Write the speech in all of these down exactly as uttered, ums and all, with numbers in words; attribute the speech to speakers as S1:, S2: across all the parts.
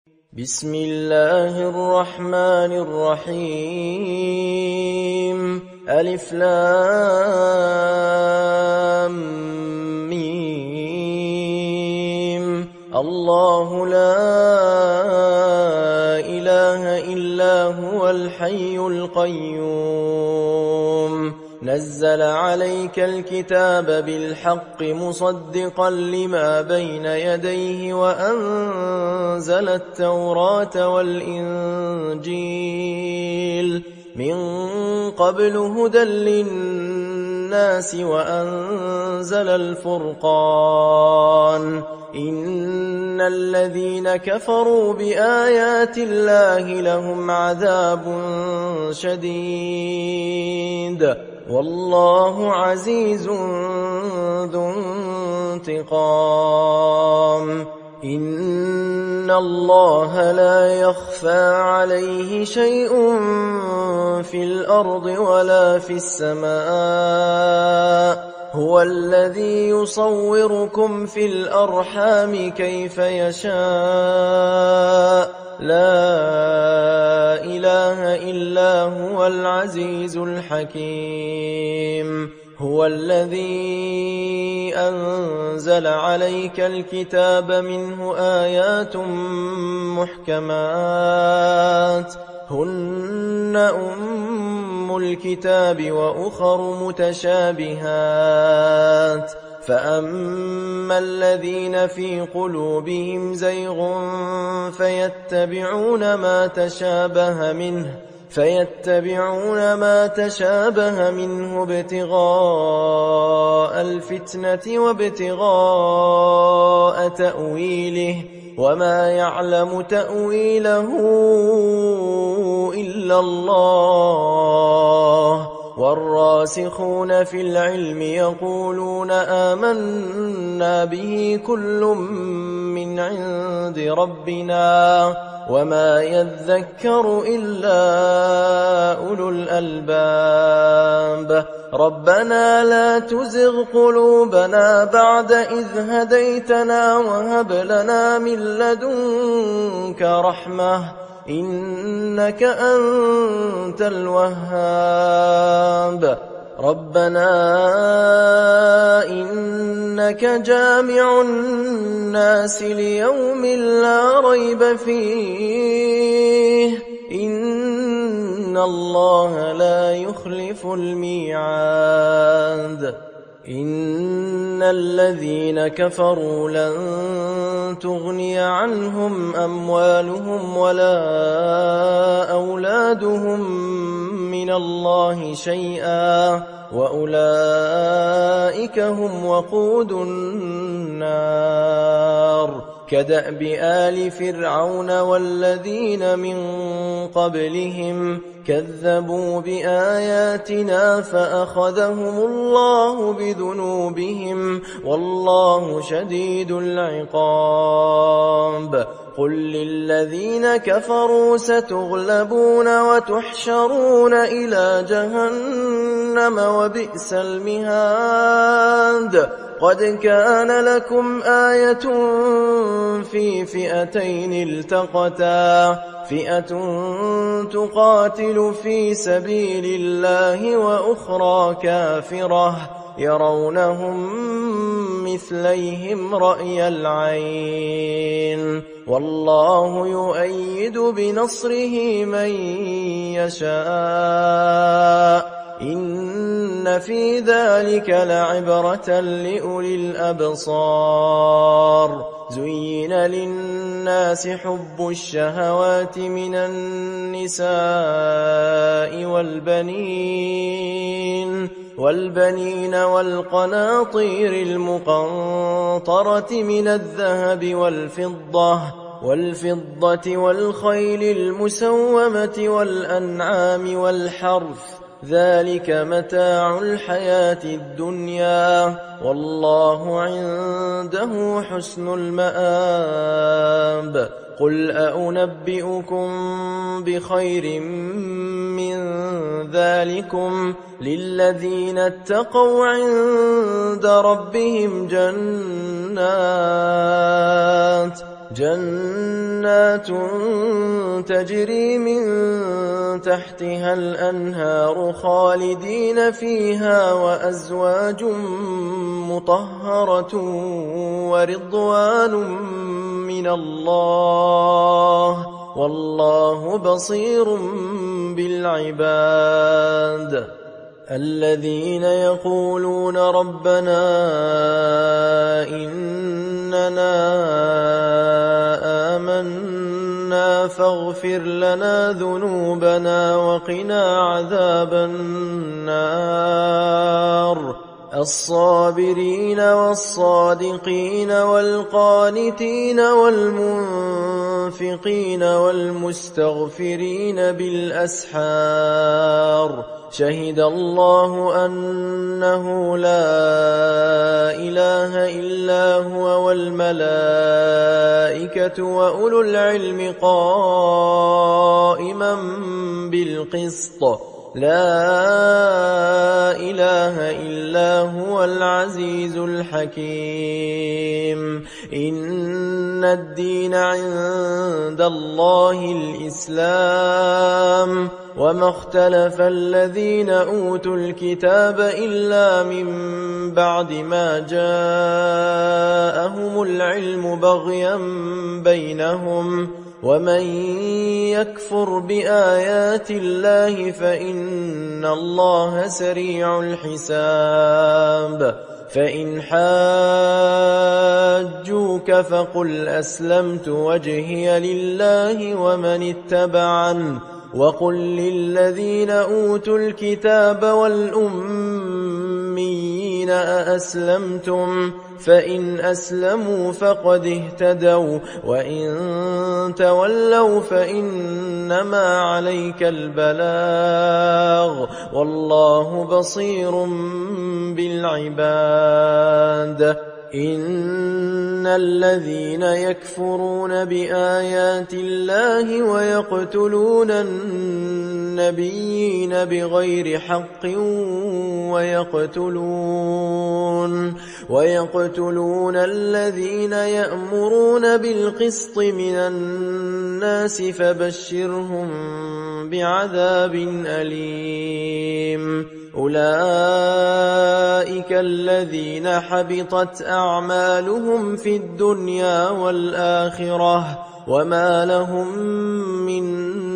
S1: بسم الله الرحمن الرحيم ألف لام ميم الله لا إله إلا هو الحي القيوم نزل عليك الكتاب بالحق مصدقا لما بين يديه وأنزل التوراة والإنجيل من قبل هدى للناس وأنزل الفرقان إن الذين كفروا بآيات الله لهم عذاب شديد والله عزيز ذو انتقام إن الله لا يخفى عليه شيء في الأرض ولا في السماء هو الذي يصوركم في الأرحام كيف يشاء لا إله إلا هو العزيز الحكيم هو الذي أنزل عليك الكتاب منه آيات محكمات هن أم الكتاب وأخر متشابهات فأما الذين في قلوبهم زيغ فيتبعون ما تشابه منه فيتبعون ما تشابه منه ابتغاء الفتنة وابتغاء تأويله وما يعلم تأويله إلا الله والراسخون في العلم يقولون آمنا به كل من عند ربنا وما يذكر إلا أولو الألباب ربنا لا تزغ قلوبنا بعد إذ هديتنا وهب لنا من لدنك رحمة إنك أنت الوهاب ربنا إنك جامع الناس ليوم لا ريب فيه إن الله لا يخلف الميعاد إن الذين كفروا لن تغني عنهم أموالهم ولا أولادهم من الله شيئا وأولئك هم وقود النار كدأب آل فرعون والذين من قبلهم كذبوا بآياتنا فأخذهم الله بذنوبهم والله شديد العقاب قل للذين كفروا ستغلبون وتحشرون إلى جهنم وبئس المهاد قد كان لكم آية في فئتين التقتا فئة تقاتل في سبيل الله وأخرى كافرة يرونهم مثليهم رأي العين والله يؤيد بنصره من يشاء إن في ذلك لعبرة لأولي الأبصار زين للناس حب الشهوات من النساء والبنين والبنين والقناطير المقنطرة من الذهب والفضة والفضة والخيل المسومة والأنعام والحرث ذلك متاع الحياة الدنيا والله عنده حسن المآب قل أنبئكم بخير من ذلكم للذين اتقوا عند ربهم جنات جنات جنات تجري من تحتها الأنهار خالدين فيها وأزواج مطهرة ورضوان من الله والله بصير بالعباد. الذين يقولون ربنا إننا آمنا فاغفر لنا ذنوبنا وقنا عذاب النار. الصابرين والصادقين والقانتين والمنفقين والمستغفرين بالأسحار شهد الله أنه لا إله إلا هو والملائكة وأولو العلم قائما بالقسط لا إله إلا هو العزيز الحكيم. إن الدين عند الله الإسلام وما اختلف الذين أوتوا الكتاب إلا من بعد ما جاءهم العلم بغيا بينهم ومن يكفر بآيات الله فإن الله سريع الحساب. فإن حاجوك فقل أسلمت وجهي لله ومن اتبعن وقل للذين أوتوا الكتاب والأميين أأسلمتم فإن أسلموا فقد اهتدوا وإن تولوا فإنما عليك البلاغ والله بصير بالعباد. إن الذين يكفرون بآيات الله ويقتلون النبيين بغير حق ويقتلون ويقتلون الذين يأمرون بالقسط من الناس فبشرهم بعذاب أليم. أولئك الذين حبطت أعمالهم في الدنيا والآخرة وما لهم من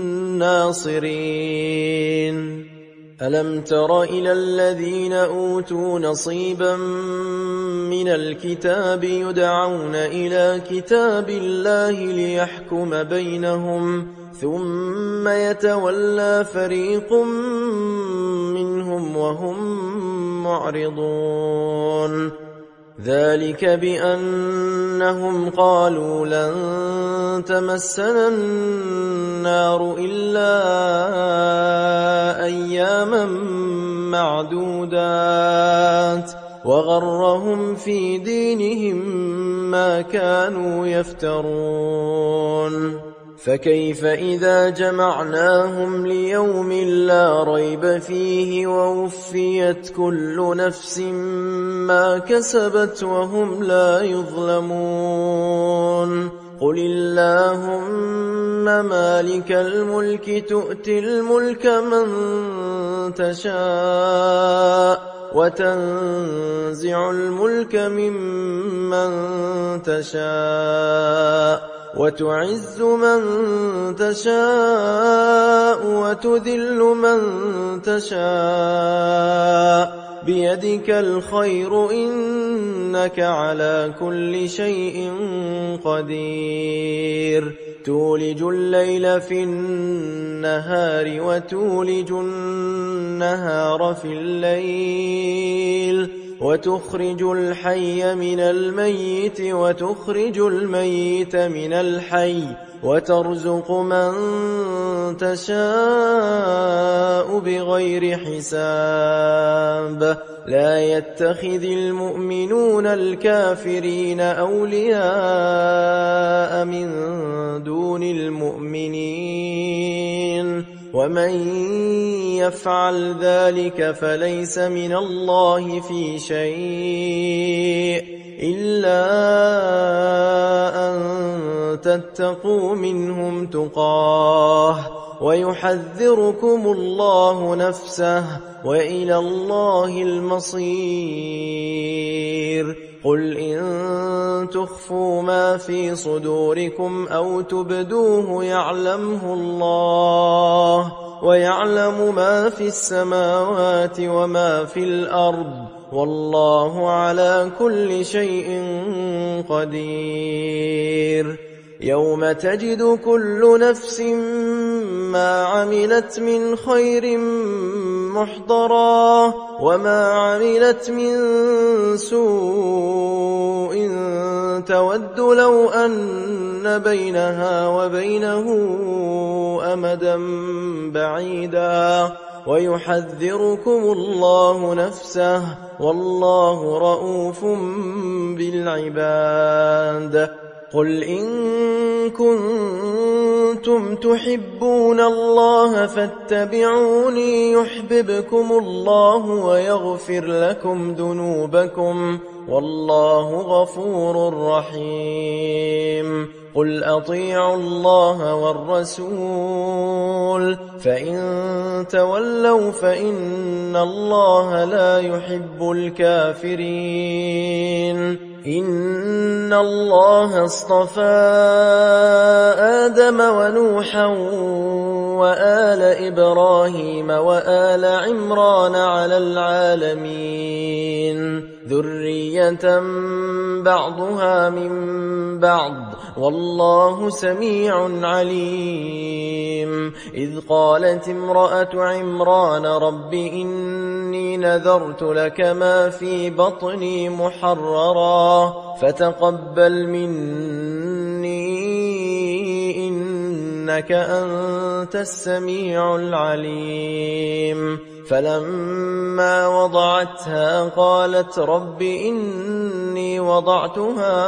S1: ناصرين. ألم تر إلى الذين أوتوا نصيبا من الكتاب يدعون إلى كتاب الله ليحكم بينهم ثم يتولى فريق منهم وهم معرضون. ذلك بأنهم قالوا لن تمسنا النار إلا أياما معدودات وغرهم في دينهم ما كانوا يفترون. فكيف إذا جمعناهم ليوم لا ريب فيه ووفيت كل نفس ما كسبت وهم لا يظلمون. قل اللهم مالك الملك تؤتي الملك من تشاء وتنزع الملك ممن تشاء وتعز من تشاء وتذل من تشاء بيدك الخير إنك على كل شيء قدير. تولج الليل في النهار وتولج النهار في الليل وتخرج الحي من الميت وتخرج الميت من الحي وترزق من تشاء بغير حساب. لا يتخذ المؤمنون الكافرين أولياء من دون المؤمنين ومن يفعل ذلك فليس من الله في شيء إلا أن تتقوا منهم تقاه ويحذركم الله نفسه وإلى الله المصير. قل إن تخفوا ما في صدوركم أو تبدوه يعلمه الله ويعلم ما في السماوات وما في الأرض والله على كل شيء قدير. يوم تجد كل نفس ما عملت من خير محضرا وما عملت من سوء تود لو أن بينها وبينه أمدا بعيدا ويحذركم الله نفسه والله رؤوف بالعباد. قل إن كنتم تحبون الله فاتبعوني يحببكم الله ويغفر لكم ذنوبكم والله غفور رحيم. قل أطيعوا الله والرسول فإن تولوا فإن الله لا يحب الكافرين. إن الله اصطفى آدم ونوحا وآل إبراهيم وآل عمران على العالمين ذرية بعضها من بعض والله سميع عليم. إذ قالت امرأة عمران رب إني نذرت لك ما في بطني محررا فتقبل مني إنك أنت السميع العليم. فلما وضعتها قالت رب إني وضعتها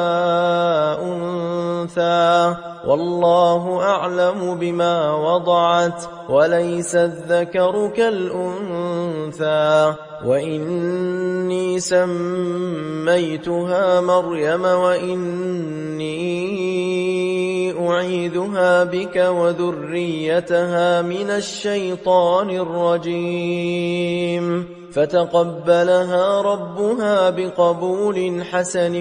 S1: أنثى والله أعلم بما وضعت وليس الذكر كالأنثى وإني سميتها مريم وإني أعيذها بك وذريتها من الشيطان الرجيم. فتقبلها ربها بقبول حسن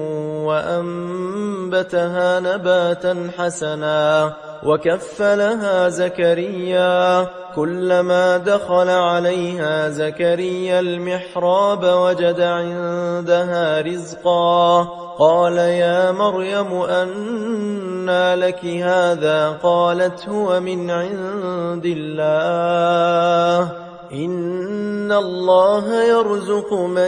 S1: وأنبتها نباتا حسنا وكفلها زكريا. كلما دخل عليها زكريا المحراب وجد عندها رزقا قال يا مريم أنى لك هذا قالت هو من عند الله إن الله يرزق من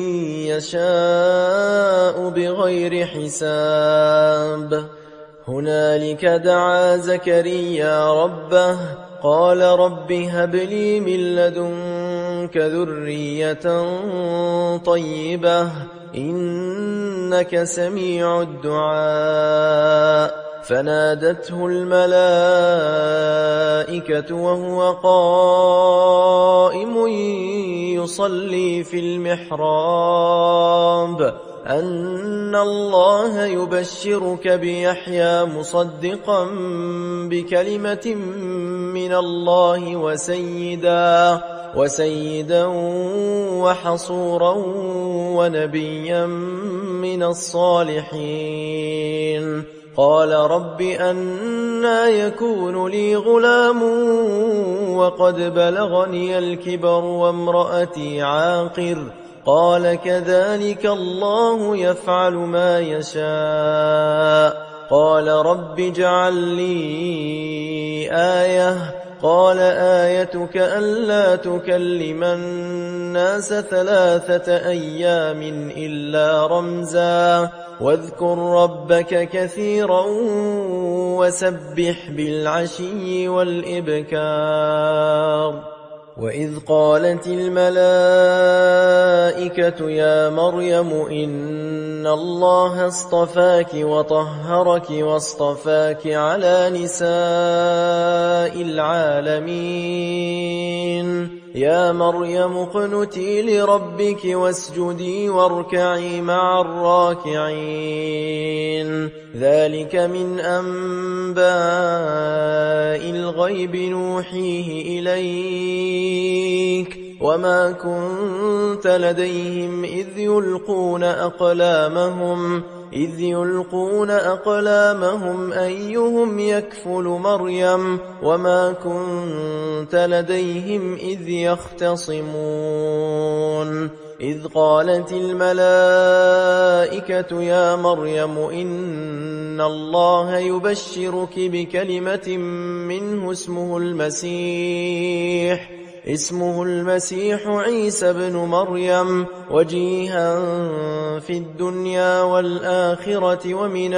S1: يشاء بغير حساب. هنالك دعا زكريا ربه قال رب هب لي من لدنك ذرية طيبة إنك سميع الدعاء. فنادته الملائكة وهو قائم يصلي في المحراب أن الله يبشرك بيحيى مصدقا بكلمة من الله وسيدا وسيدا وحصورا ونبيا من الصالحين. قال رب أنى يكون لي غلام وقد بلغني الكبر وامرأتي عاقر قال كذلك الله يفعل ما يشاء. قال رب اجعل لي آية قال آيتك ألا تكلم الناس ثلاثة أيام إلا رمزا واذكر ربك كثيرا وسبح بالعشي والإبكار. وإذ قالت الملائكة يا مريم إن الله اصطفاك وطهرك واصطفاك على نساء العالمين يا مريم اقنتي لربك واسجدي واركعي مع الراكعين. ذلك من أنباء الغيب نوحيه إليك وما كنت لديهم إذ يلقون أقلامهم إذ يلقون أقلامهم أيهم يكفل مريم وما كنت لديهم إذ يختصمون إذ قالت الملائكة يا مريم إن الله يبشرك بكلمة منه اسمه المسيح اسمه المسيح عيسى بن مريم وجيها في الدنيا والآخرة ومن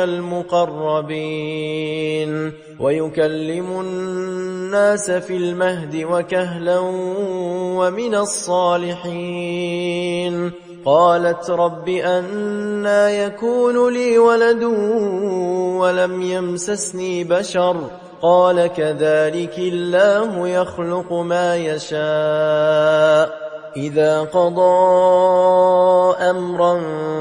S1: المقربين ويكلم الناس في المهد وكهلا ومن الصالحين قالت رب أنى يكون لي ولد ولم يمسسني بشر قال كذلك الله يخلق ما يشاء إذا قضى أمرا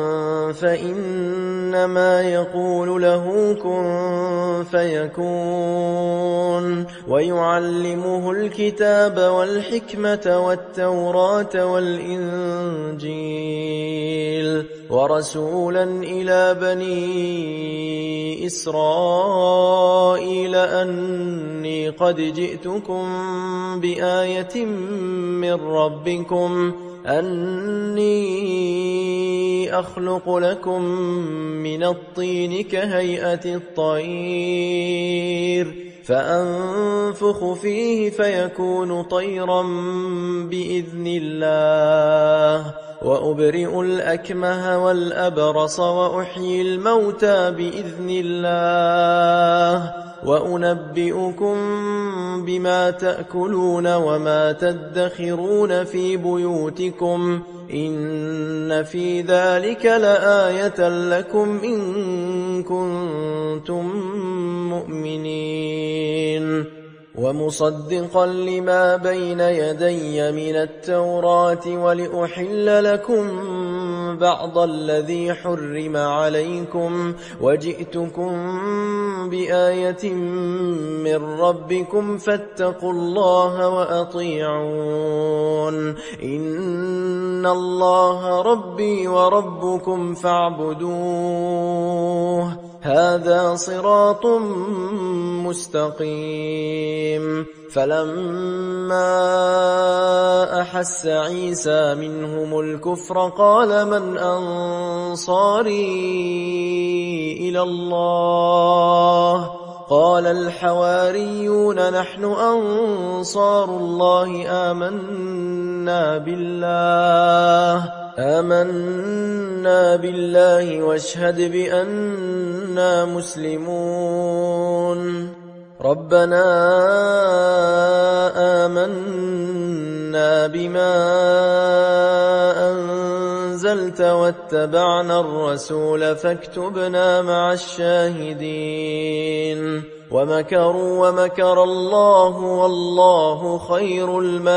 S1: فإنما يقول له كن فيكون ويعلمه الكتاب والحكمة والتوراة والإنجيل ورسولا إلى بني إسرائيل أني قد جئتكم بآية من ربكم أني أخلق لكم من الطين كهيئة الطير فأنفخ فيه فيكون طيرا بإذن الله وأبرئ الأكمه والأبرص وأحيي الموتى بإذن الله وأنبئكم بما تأكلون وما تدخرون في بيوتكم إن في ذلك لآية لكم إن كنتم مؤمنين ومصدقا لما بين يدي من التوراة ولأحل لكم بعض الذي حرم عليكم وجئتكم بآية من ربكم فاتقوا الله وأطيعون إن الله ربي وربكم فاعبدوه هذا صراط مستقيم فلما أحس عيسى منهم الكفر قال من أنصاري إلى الله قال الحواريون نحن أنصار الله آمنا بالله آمنا بالله واشهد بأننا مسلمون ربنا آمنا بما أنزلت واتبعنا الرسول فاكتبنا مع الشاهدين ومكروا ومكر الله والله خير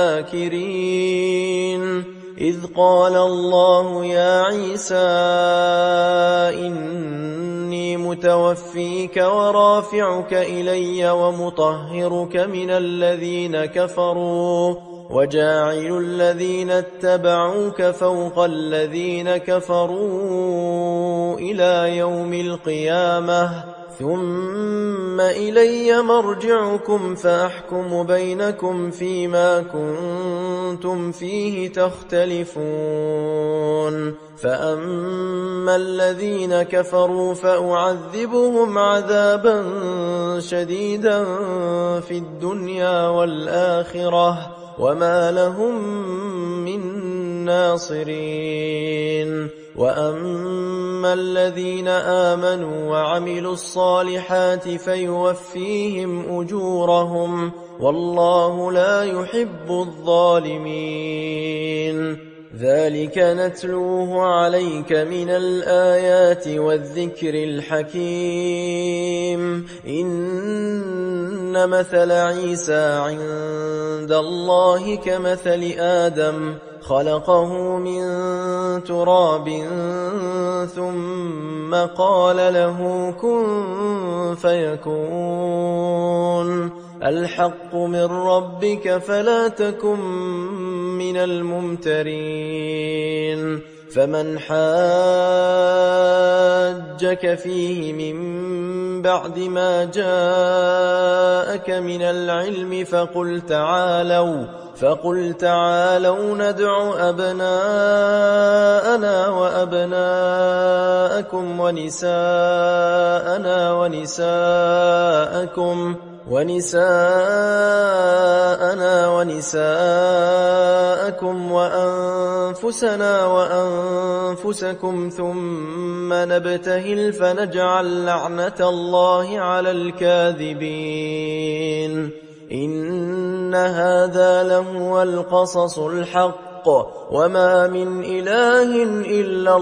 S1: الماكرين إذ قال الله يا عيسى إني متوفيك ورافعك إلي ومطهرك من الذين كفروا وجاعل الذين اتبعوك فوق الذين كفروا إلى يوم القيامة ثم إلي مرجعكم فأحكم بينكم فيما كنتم فيه تختلفون فأما الذين كفروا فأعذبهم عذابا شديدا في الدنيا والآخرة وما لهم من ناصرين وأما الذين آمنوا وعملوا الصالحات فيوفيهم أجورهم والله لا يحب الظالمين ذلك نتلوه عليك من الآيات والذكر الحكيم إن مثل عيسى عند الله كمثل آدم خلقه من تراب ثم قال له كن فيكون الحق من ربك فلا تكن من الممترين فمن حاجك فيه من بعد ما جاءك من العلم فقل تعالوا فقل تعالوا ندع أبناءنا وأبناءكم ونساءنا ونساءكم ونساءنا ونساءكم وأنفسنا وأنفسكم ثم نبتهل فنجعل لعنة الله على الكاذبين إن هذا لهو القصص الحق وما من إله إلا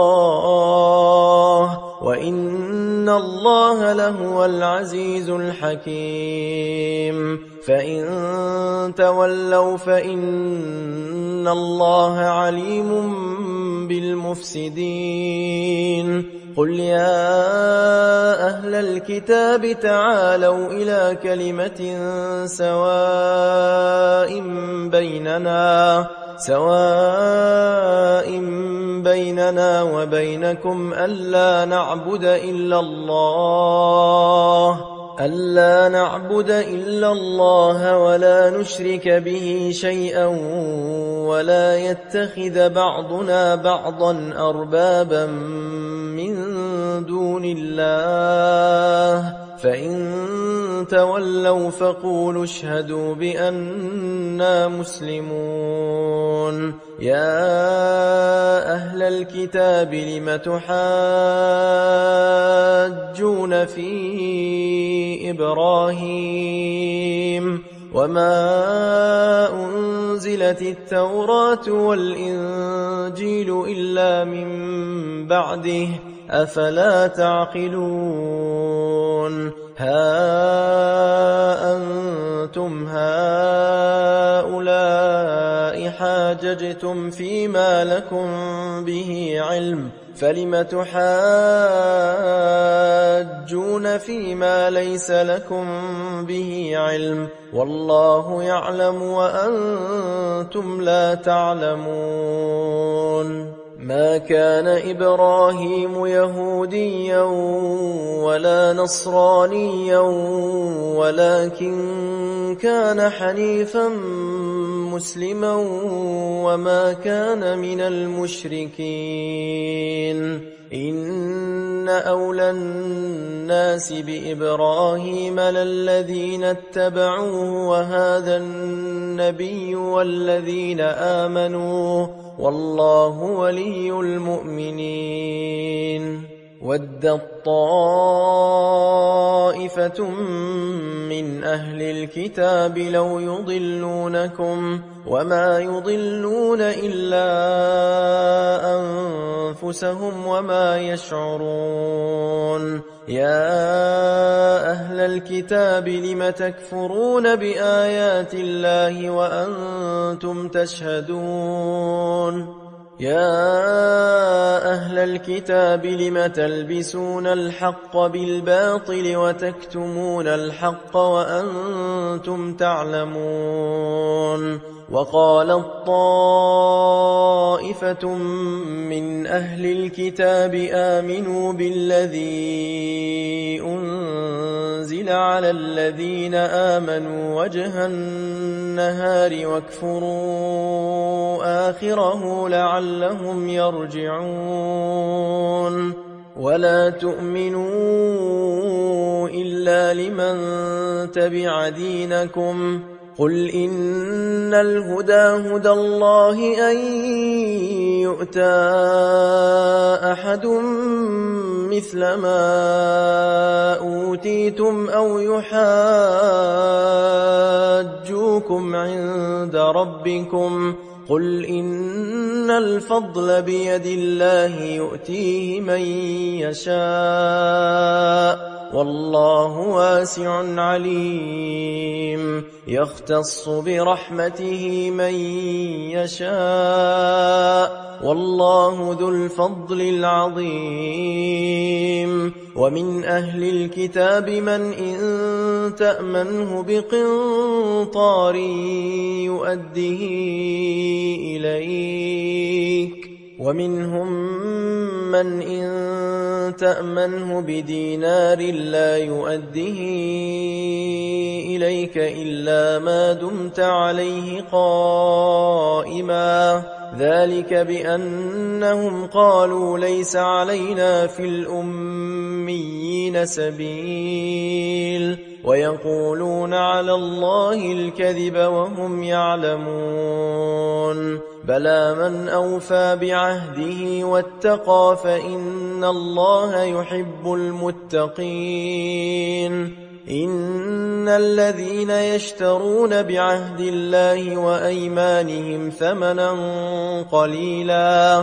S1: الله وإن الله لهو العزيز الحكيم فإن تولوا فإن الله عليم بالمفسدين قل يا أهل الكتاب تعالوا إلى كلمة سواء بيننا سواء بيننا وبينكم ألا نعبد إلا الله ألا نعبد إلا الله ولا نشرك به شيئا ولا يتخذ بعضنا بعضا أربابا من دون الله فإن تولوا فقولوا اشهدوا بأننا مسلمون يا أهل الكتاب لم تحاجون في إبراهيم وما أنزلت التوراة والإنجيل إلا من بعده أفلا تعقلون ها أنتم هؤلاء حاججتم فيما لكم به علم فلم تحاجون فيما ليس لكم به علم والله يعلم وأنتم لا تعلمون ما كان إبراهيم يهوديا ولا نصرانيا ولكن كان حنيفا مسلما وما كان من المشركين إن أولى الناس بإبراهيم للذين اتبعوه وهذا النبي والذين آمنوا والله ولي المؤمنين ودت طائفة من أهل الكتاب لو يضلونكم وما يضلون إلا أنفسهم وما يشعرون يا أهل الكتاب لم تكفرون بآيات الله وأنتم تشهدون يا أهل الكتاب لم تلبسون الحق بالباطل وتكتمون الحق وأنتم تعلمون وقالت طائفة من أهل الكتاب آمنوا بالذي أنزل على الذين آمنوا وجه النهار واكفروا آخره لعلهم يرجعون ولا تؤمنوا إلا لمن تبع دينكم قل إن الهدى هدى الله أن يؤتى أحد مثل ما أوتيتم أو يحاجوكم عند ربكم قل إن الفضل بيد الله يؤتيه من يشاء والله واسع عليم يختص برحمته من يشاء والله ذو الفضل العظيم ومن أهل الكتاب من إن تأمنه بقنطار يؤده إليك ومنهم من إن تأمنه بدينار لا يؤده إليك إلا ما دمت عليه قائما ذلك بأنهم قالوا ليس علينا في الأميين سبيل ويقولون على الله الكذب وهم يعلمون بلى من أوفى بعهده واتقى فإن الله يحب المتقين إن الذين يشترون بعهد الله وأيمانهم ثمنا قليلا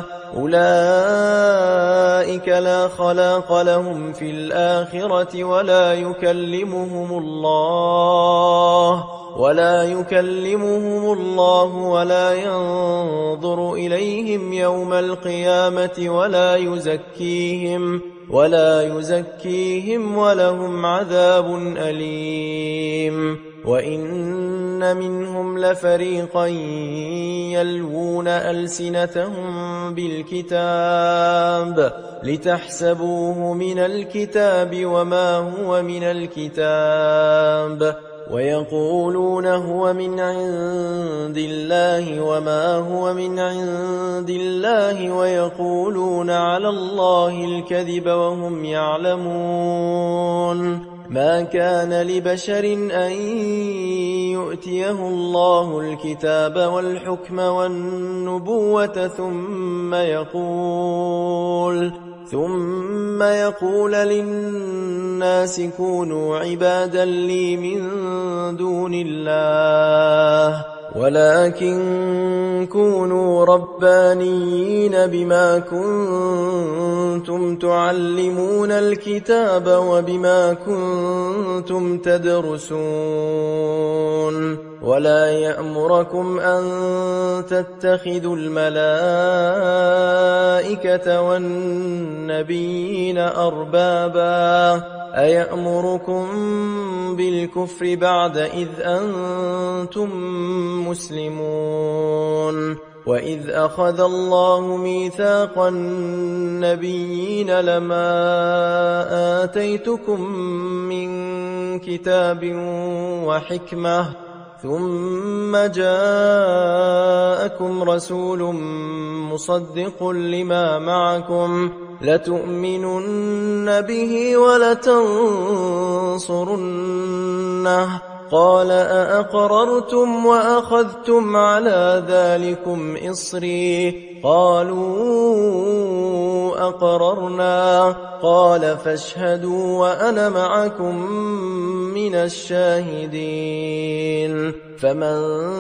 S1: أولئك لا خلاق لهم في الآخرة ولا يكلمهم الله ولا يكلمهم الله ولا ينظر إليهم يوم القيامة ولا يزكيهم ولا يزكيهم ولهم عذاب أليم وإن منهم لفريقا يلوون ألسنتهم بالكتاب لتحسبوه من الكتاب وما هو من الكتاب ويقولون هو من عند الله وما هو من عند الله ويقولون على الله الكذب وهم يعلمون ما كان لبشر أن يؤتيه الله الكتاب والحكم والنبوة ثم يقول ثم يقول للناس كونوا عبادا لي من دون الله ولكن كونوا ربانيين بما كنتم تعلمون الكتاب وبما كنتم تدرسون ولا يأمركم أن تتخذوا الملائكة والنبيين أربابا أيأمركم بالكفر بعد إذ أنتم مسلمون وإذ أخذ الله ميثاق النبيين لما آتيتكم من كتاب وحكمة ثم جاءكم رسول مصدق لما معكم لتؤمنن به ولتنصرنه قال أأقررتم وأخذتم على ذلكم إصري قالوا أقررنا قال فاشهدوا وأنا معكم من الشاهدين فمن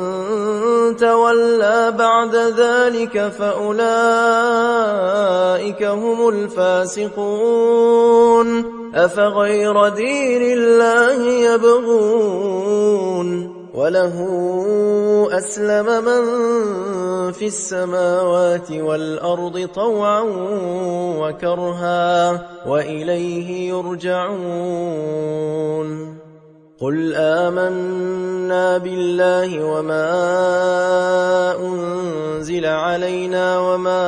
S1: تولى بعد ذلك فأولئك هم الفاسقون أفغير دين الله يبغون وله أسلم من في السماوات والأرض طوعا وكرها وإليه يرجعون قل آمنا بالله وما أنزل علينا وما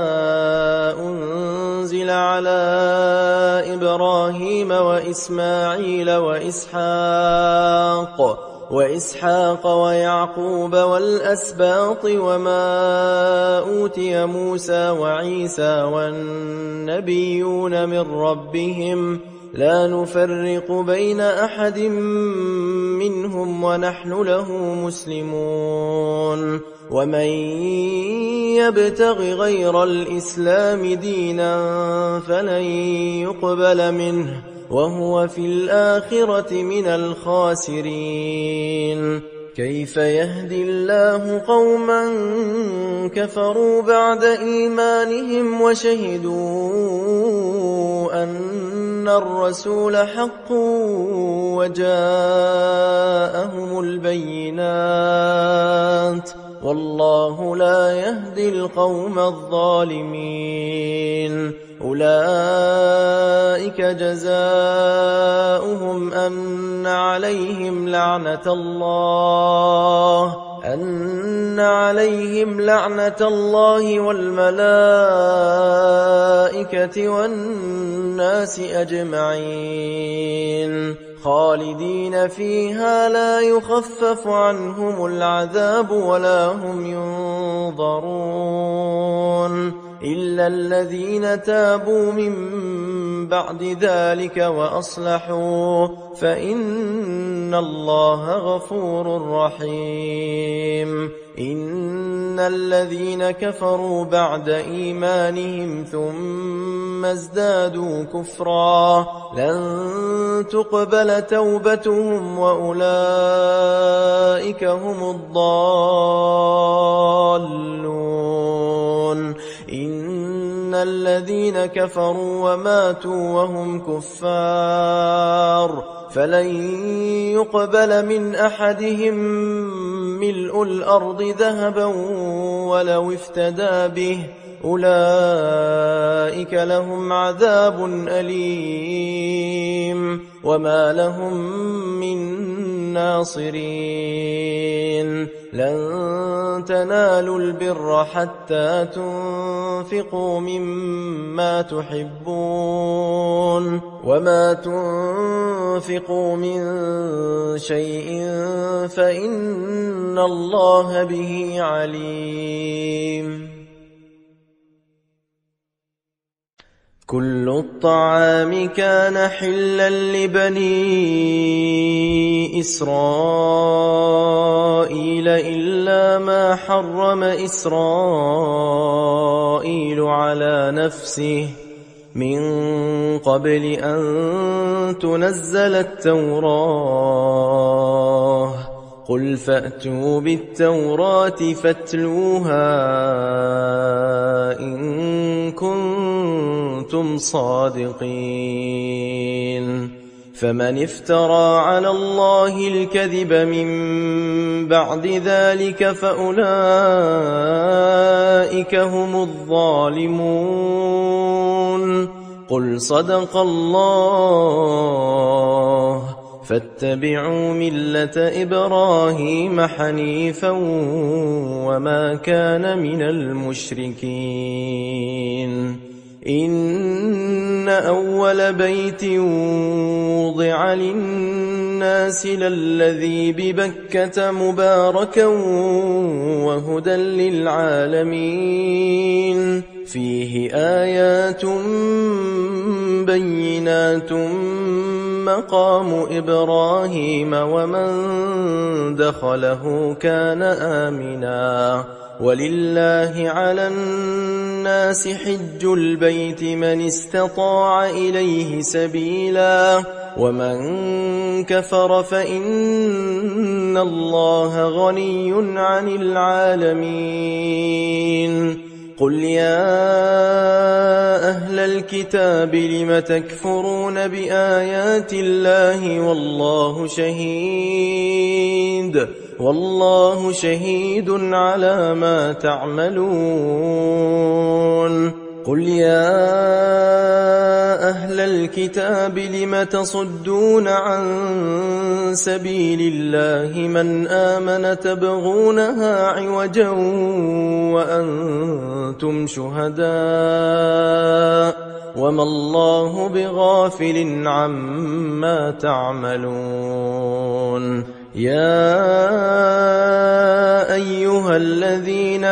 S1: أنزل على إبراهيم وإسماعيل وإسحاق وإسحاق ويعقوب والأسباط وما أوتي موسى وعيسى والنبيون من ربهم لا نفرق بين أحد منهم ونحن له مسلمون ومن يبتغ غير الإسلام دينا فلن يقبل منه وهو في الآخرة من الخاسرين كيف يهدي الله قوما كفروا بعد إيمانهم وشهدوا أن أن الرسول حق وجاءهم البينات والله لا يهدي القوم الظالمين. أولئك جزاؤهم أن عليهم لعنة الله أن عليهم لعنة الله والملائكة والناس أجمعين خالدين فيها لا يخفف عنهم العذاب ولا هم ينظرون إلا الذين تابوا من بعد ذلك وأصلحوا فإن الله غفور رحيم. إن الذين كفروا بعد إيمانهم ثم ازدادوا كفرا لن تقبل توبتهم وأولئك هم الضالون. إن الذين كفروا وماتوا وهم كفار فلن يقبل من أحدهم ملء الأرض ذهبا ولو افتدى به أولئك لهم عذاب أليم وما لهم من ناصرين. لن تنالوا البر حتى تنفقوا مما تحبون وما تنفقوا من شيء فإن الله به عليم. كل الطعام كان حلا لبني إسرائيل إلا ما حرم إسرائيل على نفسه من قبل أن تنزل التوراة قل فأتوا بالتوراة فاتلوها إن كنتم صادقين. فمن افترى على الله الكذب من بعد ذلك فأولئك هم الظالمون. قل صدق الله فاتبعوا ملة إبراهيم حنيفا وما كان من المشركين. إن أول بيت وضع للناس للذي ببكة مباركا وهدى للعالمين فيه آيات بينات مقام إبراهيم ومن دخله كان آمنا ولله على الناس حج البيت من استطاع إليه سبيلا ومن كفر فإن الله غني عن العالمين. قل يا أهل الكتاب لم تكفرون بآيات الله والله شهيد والله شهيد على ما تعملون. قل يا أهل الكتاب لم تصدون عن سبيل الله من آمن تبغونها عوجا وأنتم شهداء وما الله بغافل عما تعملون. يا أيها الذين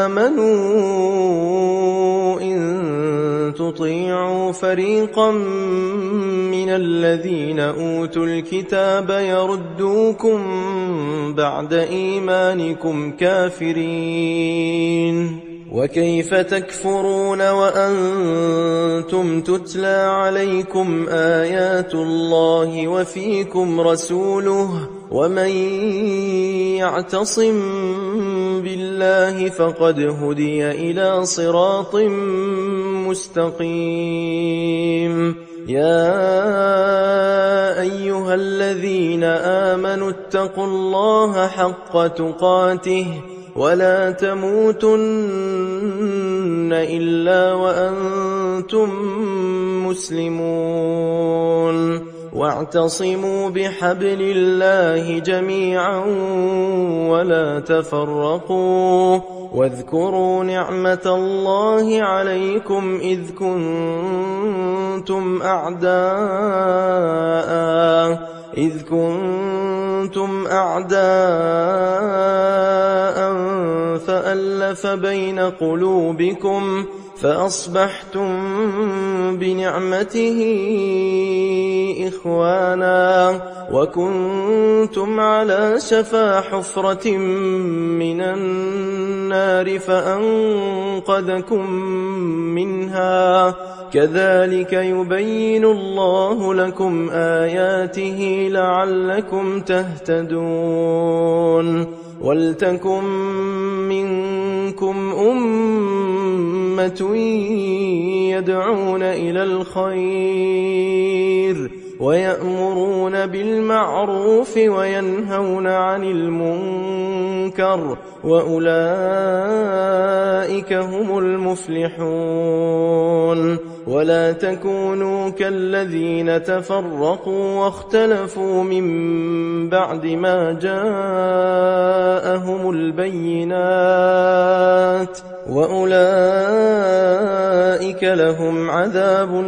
S1: آمنوا إن تطيعوا فريقا من الذين أوتوا الكتاب يردوكم بعد إيمانكم كافرين وكيف تكفرون وأنتم تتلى عليكم آيات الله وفيكم رسوله ومن يعتصم بالله فقد هدي إلى صراط مستقيم. يا أيها الذين آمنوا اتقوا الله حق تقاته ولا تموتن إلا وأنتم مسلمون واعتصموا بحبل الله جميعا ولا تفرقوا واذكروا نعمة الله عليكم إذ كنتم أعداء إذ كنتم أعداء فألف بين قلوبكم فأصبحتم بنعمته إخوانا وكنتم على شفا حفرة من النار فأنقذكم منها كذلك يبين الله لكم آياته لعلكم تهتدون ولتكن منكم أمة يدعون إلى الخير ويأمرون بالمعروف وينهون عن المنكر وأولئك هم المفلحون ولا تكونوا كالذين تفرقوا واختلفوا من بعد ما جاءهم البينات وأولئك لهم عذاب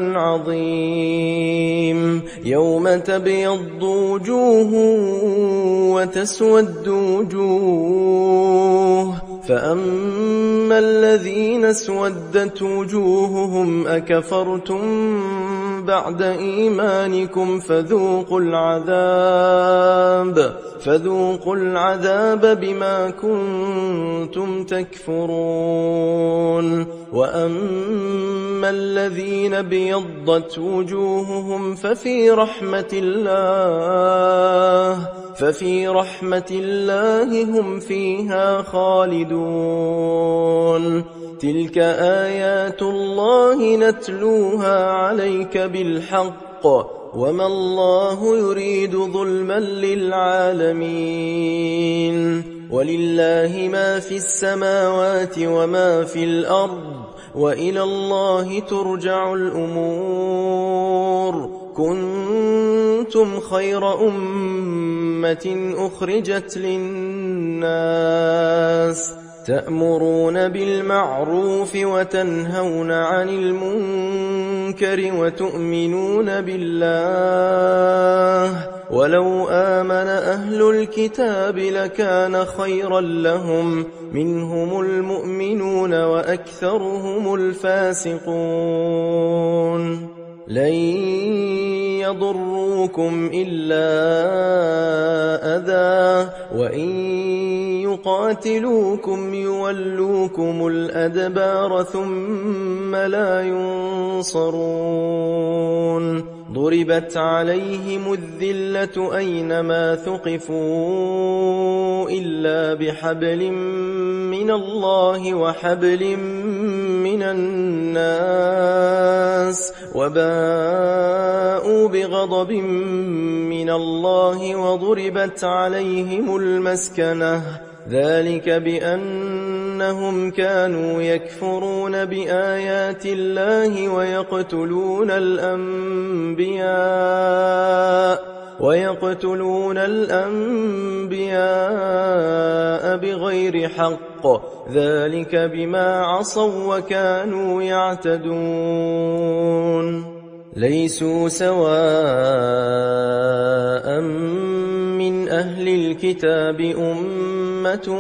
S1: عظيم يوم تبيض وجوه وتسود وجوه فأما الذين اسودت وجوههم أكفرتم بعد إيمانكم فذوقوا العذاب فذوقوا العذاب بما كنتم تكفرون وأما الذين بيضت وجوههم ففي رحمة الله ففي رحمة الله هم فيها خالدون تلك آيات الله نتلوها عليك بالحق وما الله يريد ظلما للعالمين ولله ما في السماوات وما في الأرض وإلى الله ترجع الأمور كنتم خير أمة أخرجت للناس تأمرون بالمعروف وتنهون عن المنكر وتؤمنون بالله ولو آمن أهل الكتاب لكان خيرا لهم منهم المؤمنون وأكثرهم الفاسقون لن يضروكم إلا أذى وإن يقاتلوكم يولوكم الأدبار ثم لا ينصرون ضربت عليهم الذلة أينما ثقفوا إلا بحبل من الله وحبل من الناس وباءوا بغضب من الله وضربت عليهم المسكنة ذلك بأنهم كانوا يكفرون بآيات الله ويقتلون الأنبياء ويقتلون الأنبياء بغير حق ذلك بما عصوا وكانوا يعتدون ليسوا سواء من أهل الكتاب أمة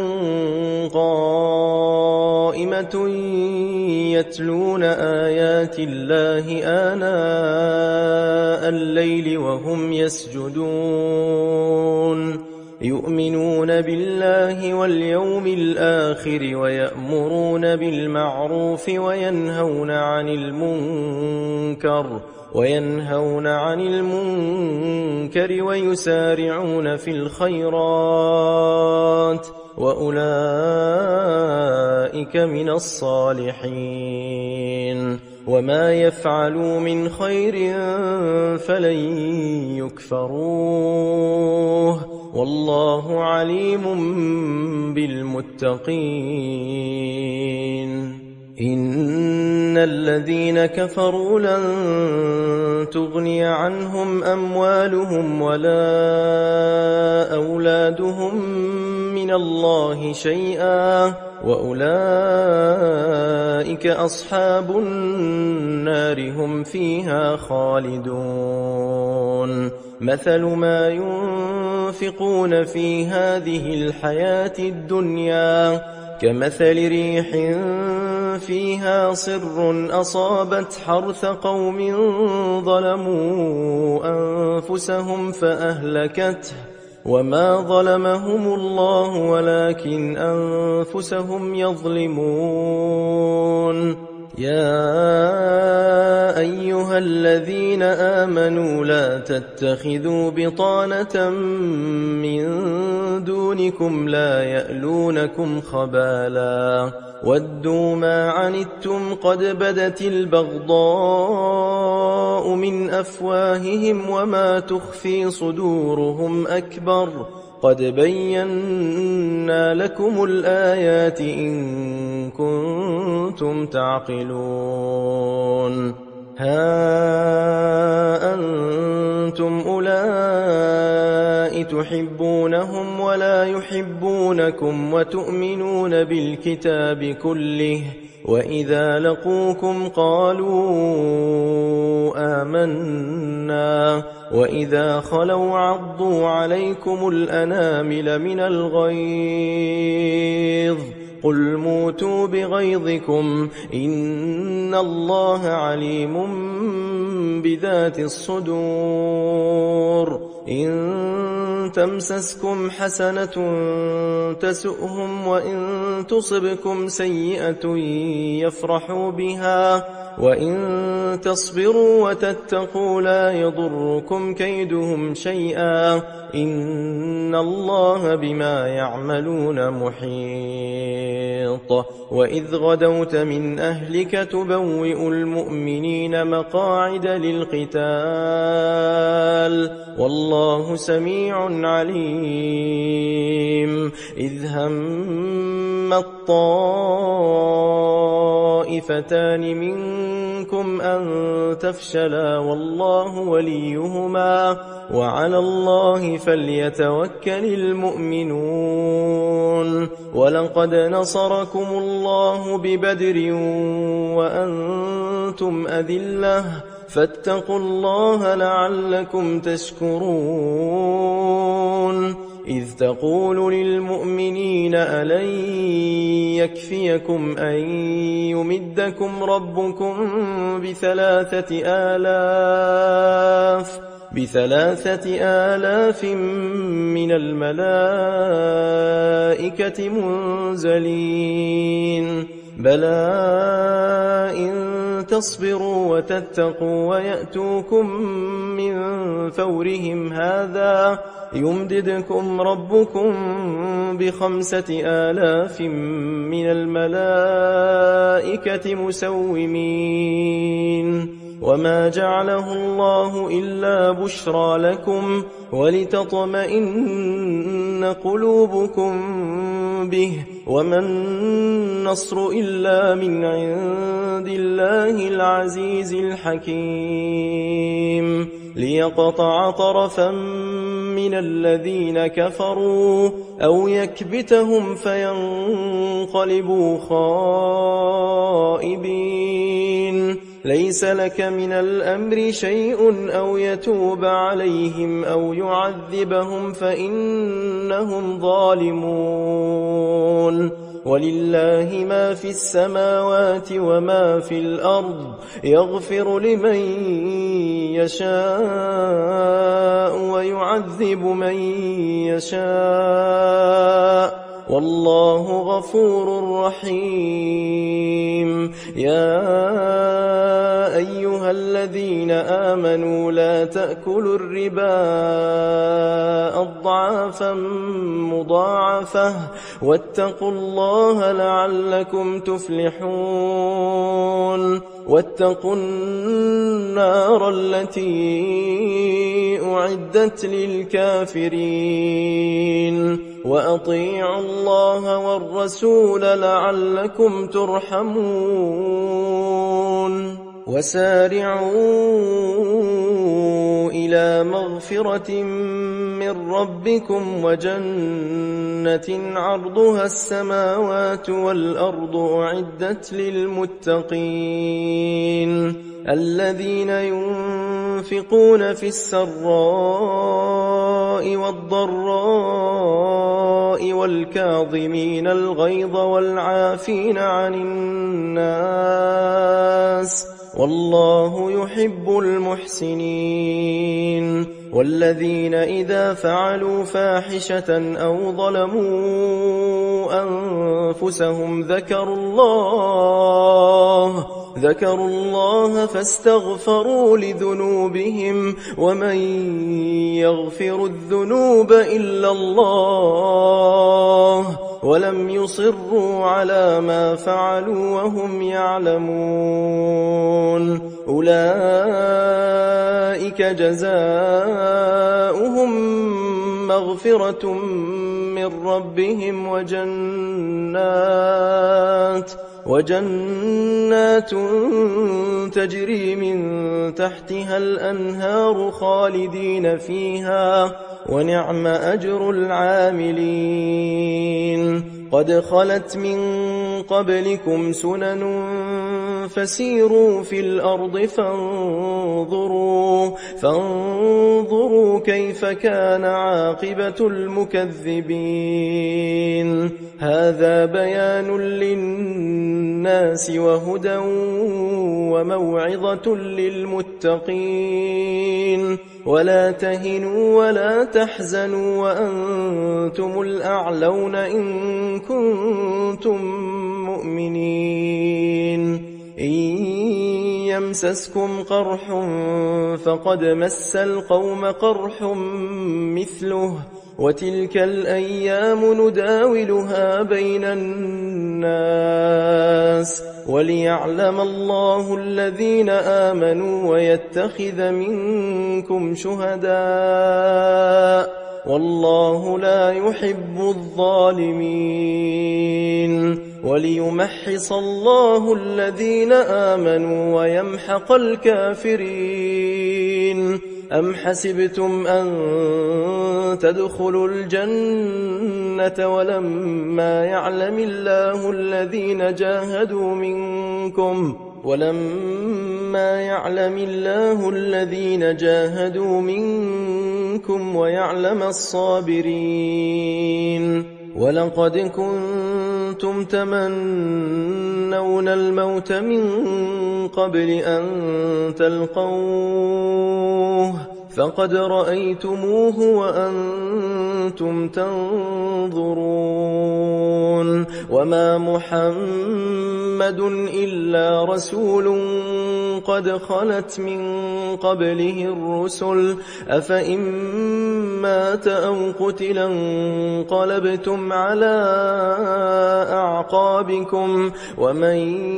S1: قائمة يتلون آيات الله آناء الليل وهم يسجدون يؤمنون بالله واليوم الآخر ويأمرون بالمعروف وينهون عن المنكر وينهون عن المنكر ويسارعون في الخيرات وأولئك من الصالحين وما يفعلوا من خير فلن يكفروه والله عليم بالمتقين. إن الذين كفروا لن تغني عنهم أموالهم ولا أولادهم من الله شيئا وأولئك أصحاب النار هم فيها خالدون. مثل ما ينفقون في هذه الحياة الدنيا كمثل ريح فيها صر أصابت حرث قوم ظلموا أنفسهم فأهلكته وما ظلمهم الله ولكن أنفسهم يظلمون. يا أيها الذين آمنوا لا تتخذوا بطانة من دونكم لا يألونكم خبالا ودوا ما عنتم قد بدت البغضاء من أفواههم وما تخفي صدورهم أكبر قد بينا لكم الآيات إن كنتم تعقلون. ها أنتم أولئك تحبونهم ولا يحبونكم وتؤمنون بالكتاب كله وإذا لقوكم قالوا آمنا وإذا خلوا عضوا عليكم الأنامل من الغيظ قل موتوا بغيظكم إن الله عليم بذات الصدور. إن تمسسكم حسنة تسؤهم وإن تصبكم سيئة يفرحوا بها وإن تصبروا وتتقوا لا يضركم كيدهم شيئا إن الله بما يعملون محيط. وإذ غدوت من أهلك تبوئ المؤمنين مقاعد للقتال والله سميع عليم. إذ هم الطائفتان منكم أن تفشلا والله وليهما وعلى الله فليتوكل المؤمنون. ولقد نصركم الله ببدر وأنتم أذلة فاتقوا الله لعلكم تشكرون. إذ تقول للمؤمنين ألن يكفيكم أن يمدكم ربكم بثلاثة آلاف بثلاثة آلاف من الملائكة منزلين بلى إن تصبروا وتتقوا ويأتوكم من فورهم هذا يمددكم ربكم بخمسة آلاف من الملائكة مسومين. وما جعله الله إلا بشرى لكم ولتطمئن قلوبكم به وما النصر إلا من عند الله العزيز الحكيم. ليقطع طرفا من الذين كفروا أو يكبتهم فينقلبوا خائبين. ليس لك من الأمر شيء أو يتوب عليهم أو يعذبهم فإنهم ظالمون. ولله ما في السماوات وما في الأرض يغفر لمن يشاء ويعذب من يشاء والله غفور رحيم. يا أيها الذين الذين آمنوا لا تأكلوا الربا أضعافا مضاعفة واتقوا الله لعلكم تفلحون واتقوا النار التي أعدت للكافرين وأطيعوا الله والرسول لعلكم ترحمون وسارعوا إلى مغفرة من ربكم وجنة عرضها السماوات والأرض أعدت للمتقين الذين ينفقون في السراء والضراء والكاظمين الغيظ والعافين عن الناس والله يحب المحسنين والذين إذا فعلوا فاحشة أو ظلموا أنفسهم ذكروا الله ذكروا الله فاستغفروا لذنوبهم ومن يغفر الذنوب إلا الله ولم يصروا على ما فعلوا وهم يعلمون أولئك جزاؤهم مغفرة من ربهم وجنات وجنات تجري من تحتها الأنهار خالدين فيها ونعم أجر العاملين قد خلت من قبلكم سنن فسيروا في الأرض فانظروا فانظروا كيف كان عاقبة المكذبين هذا بيان للناس وهدى وموعظة للمتقين ولا تهنوا ولا تحزنوا وأنتم الأعلون إن كنتم مؤمنين إن يمسسكم قرح فقد مس القوم قرح مثله وتلك الأيام نداولها بين الناس وليعلم الله الذين آمنوا ويتخذ منكم شهداء والله لا يحب الظالمين وليمحص الله الذين آمنوا ويمحق الكافرين أم حسبتم أن تدخلوا الجنة ولما يعلم الله الذين جاهدوا منكم ولما يعلم الله الذين جاهدوا منكم ويعلم الصابرين ولقد كنتم تمنون الموت من قبل أن تلقوه فقد رأيتموه وأنتم تنظرون وما محمد إلا رسول قد خلت من قبله الرسل أفإن مات أو قتلا انقلبتم على أعقابكم ومن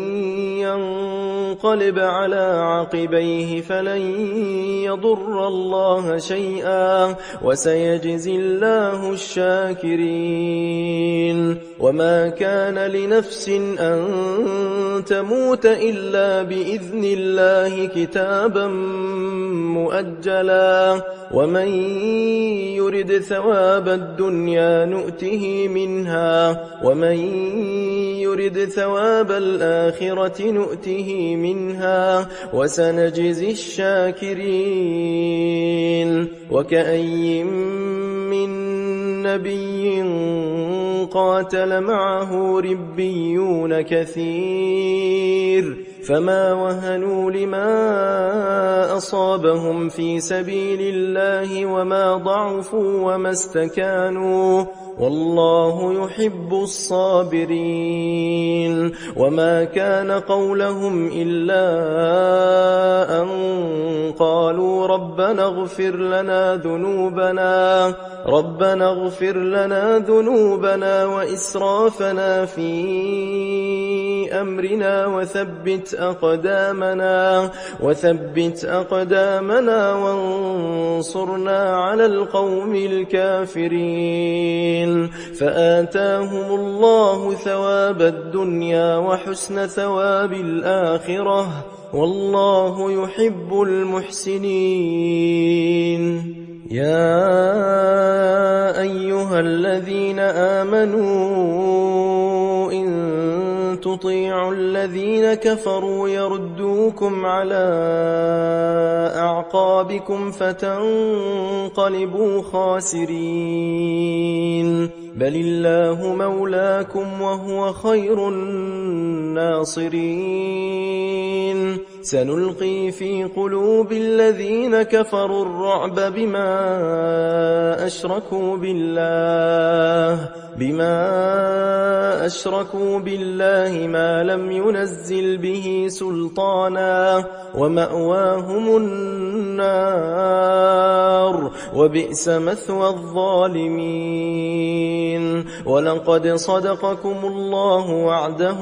S1: ينقلب على عقبيه فلن يضر الله شيئا وسيجزي الله الشاكرين وما كان لنفس أن تموت إلا بإذن الله كتابا مؤجلا ومن يرد ثواب الدنيا نؤته منها ومن يرد ثواب الآخرة نؤته منها وسنجزي الشاكرين وكأي من نبي قاتل معه ربيون كثير فما وهنوا لما أصابهم في سبيل الله وما ضعفوا وما استكانوا والله يحب الصابرين. وما كان قولهم إلا أن قالوا ربنا اغفر لنا ذنوبنا ربنا اغفر لنا ذنوبنا وإسرافنا في أمرنا وثبت أقدامنا وثبت أقدامنا وانصرنا على القوم الكافرين. فآتاهم الله ثواب الدنيا وحسن ثواب الآخرة والله يحب المحسنين. يا أيها الذين آمنوا إن تطيعوا الذين كفروا يردوكم على أعقابكم فتنقلبوا خاسرين. بل الله مولاكم وهو خير الناصرين. سنلقي في قلوب الذين كفروا الرعب بما أشركوا بالله بما أشركوا بالله ما لم ينزل به سلطانا ومأواهم النار وبئس مثوى الظالمين. ولقد صدقكم الله وعده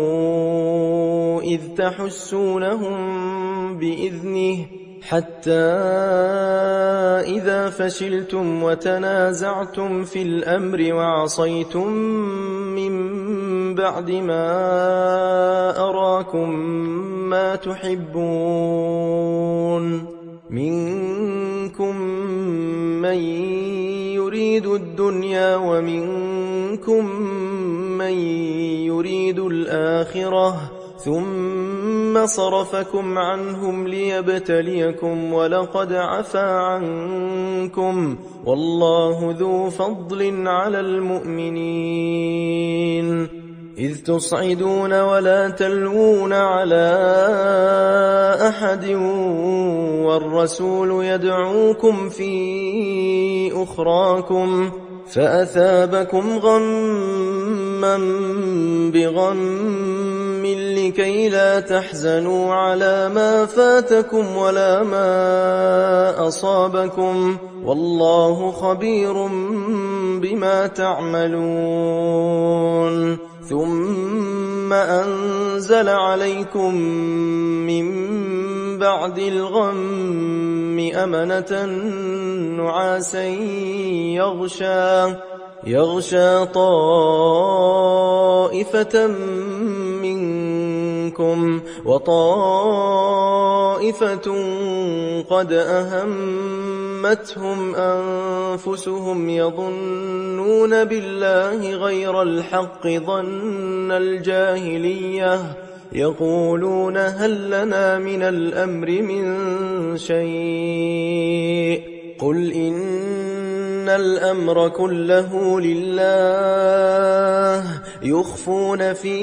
S1: إذ تحسونهم بإذنه حتى إذا فشلتم وتنازعتم في الأمر وعصيتم من بعد ما أراكم ما تحبون منكم من يريد الدنيا ومنكم من يريد الآخرة ثم صرفكم عنهم ليبتليكم ولقد عفا عنكم والله ذو فضل على المؤمنين. إذ تصعدون ولا تلوون على أحد والرسول يدعوكم في أخراكم فأثابكم غما بغم لكي لا تحزنوا على ما فاتكم ولا ما أصابكم والله خبير بما تعملون. ثم أنزل عليكم من بعد الغم أمنة نعاسا يغشى يغشى طائفة منكم وطائفة قد أهمتهم أنفسهم يظنون بالله غير الحق ظن الجاهلية يقولون هل لنا من الأمر من شيء قل إن الأمر كله لله يخفون في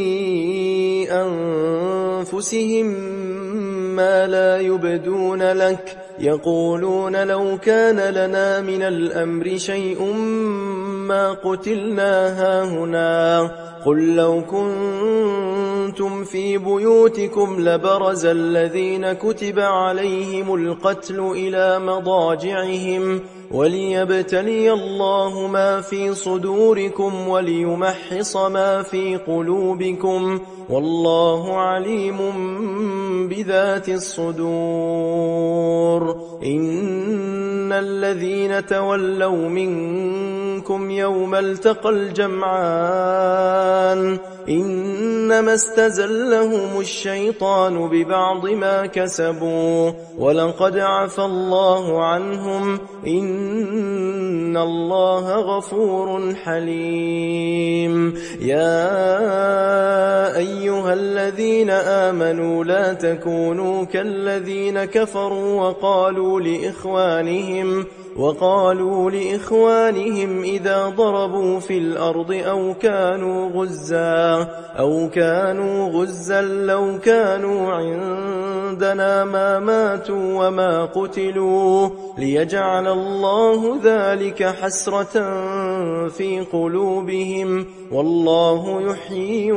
S1: أنفسهم ما لا يبدون لك يقولون لو كان لنا من الأمر شيء ما قتلنا هاهنا قل لو كنتم في بيوتكم لبرز الذين كتب عليهم القتل إلى مضاجعهم وليبتلي الله ما في صدوركم وليمحص ما في قلوبكم والله عليم بذات الصدور. إن الذين تولوا منكم يوم التقى الجمعان إنما استزلهم الشيطان ببعض ما كسبوا ولقد عفى الله عنهم إن الله غفور حليم. يا أيها الذين آمنوا لا تكونوا كالذين كفروا وقالوا لإخوانهم وقالوا لإخوانهم إذا ضربوا في الأرض أو كانوا غزا أو كانوا غزا لو كانوا عندنا ما ماتوا وما قتلوا ليجعل الله ذلك حسرة في قلوبهم والله يحيي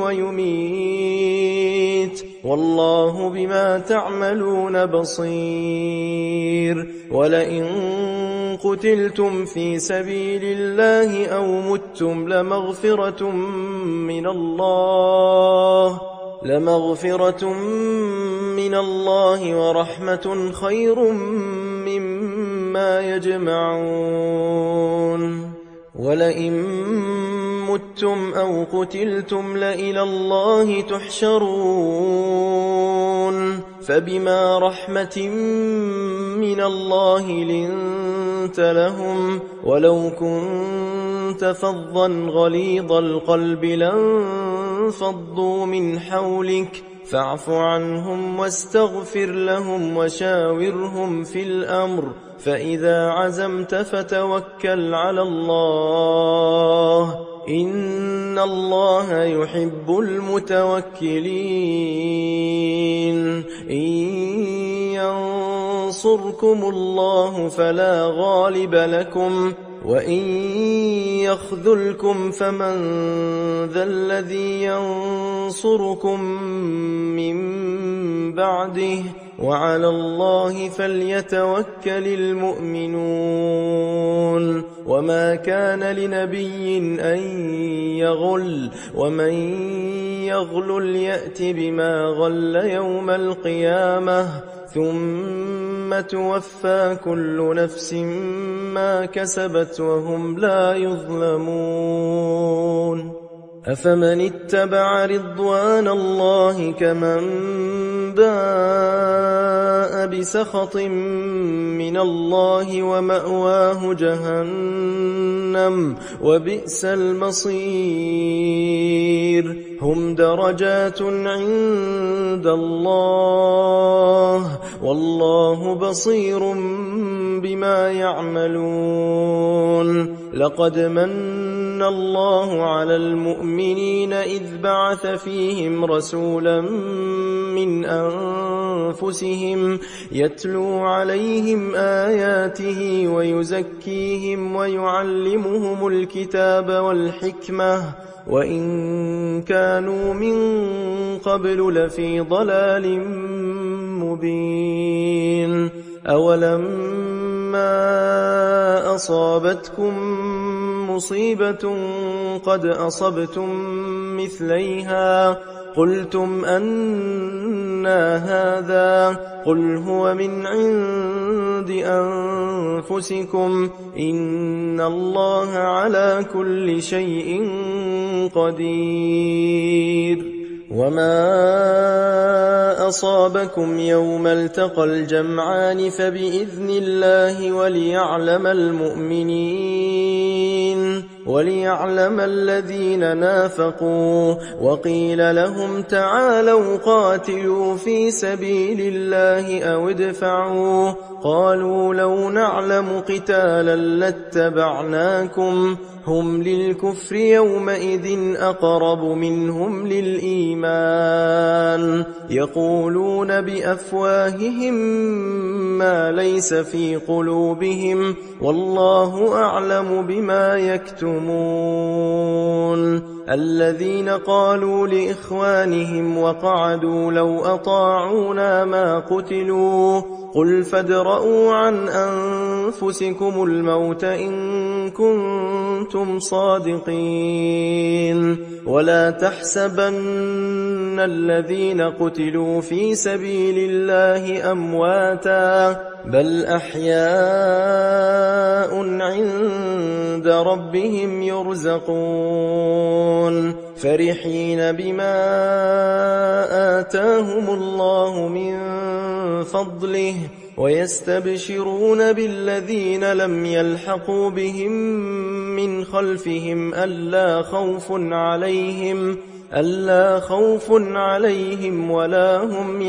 S1: ويميت والله بما تعملون بصير ولئن قتلتم في سبيل الله أو متم لمغفرة من الله لمغفرة من الله ورحمة خير مما يجمعون ولئن متم أو قتلتم لإلى الله تحشرون فبما رحمة من الله لنت لهم ولو كنت فظا غليظ القلب لانفضوا من حولك فاعف عنهم واستغفر لهم وشاورهم في الأمر فإذا عزمت فتوكل على الله إن الله يحب المتوكلين إن ينصركم الله فلا غالب لكم وإن يخذلكم فمن ذا الذي ينصركم من بعده وعلى الله فليتوكل المؤمنون وما كان لنبي أن يغل ومن يغل يأت بما غل يوم القيامة ثم توفى كل نفس ما كسبت وهم لا يظلمون أفمن اتبع رضوان الله كمن باء بسخط من الله ومأواه جهنم وبئس المصير هم درجات عند الله والله بصير بما يعملون لقد من الله على المؤمنين إذ بعث فيهم رسولا من أنفسهم يتلو عليهم آياته ويزكيهم ويعلمهم الكتاب والحكمة وإن كانوا من قبل لفي ضلال مبين أولما أصابتكم مصيبة قد أصبتم مثليها قلتم أنى هذا قل هو من عند أنفسكم إن الله على كل شيء قدير وما أصابكم يوم التقى الجمعان فبإذن الله وليعلم المؤمنين وليعلم الذين نافقوا وقيل لهم تعالوا قاتلوا في سبيل الله أو ادفعوا قالوا لو نعلم قتالا لاتبعناكم هم للكفر يومئذ أقرب منهم للإيمان يقولون بأفواههم ما ليس في قلوبهم والله أعلم بما يكتمون الذين قالوا لإخوانهم وقعدوا لو أطاعونا ما قتلوا قل فادرءوا عن أنفسكم الموت إن كنتم صادقين ولا تحسبن الذين قتلوا في سبيل الله أمواتا بل أحياء عند ربهم يرزقون فرحين بما آتاهم الله من فضله ويستبشرون بالذين لم يلحقوا بهم من خلفهم ألا خوف عليهم ألا خوف عليهم ولا هم